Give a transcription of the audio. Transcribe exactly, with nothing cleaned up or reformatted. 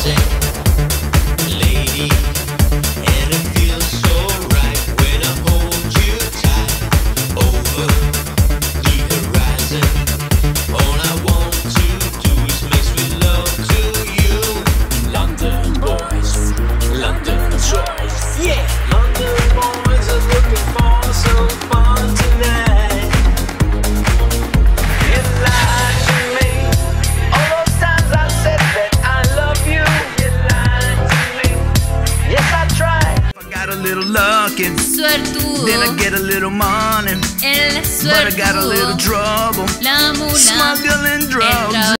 say, lady, and it feels so right when I hold you tight over the horizon. All I want to do is make sweet love to you. London boys, London choice, yeah. London boys are looking for some fun tonight. You lied to me all those times I said that I love you. You lied to me. Yes, I tried. I got a little luck and Suertudo, then I get a little money, el but I got a little suertudo, trouble la mula, smuggling el drugs.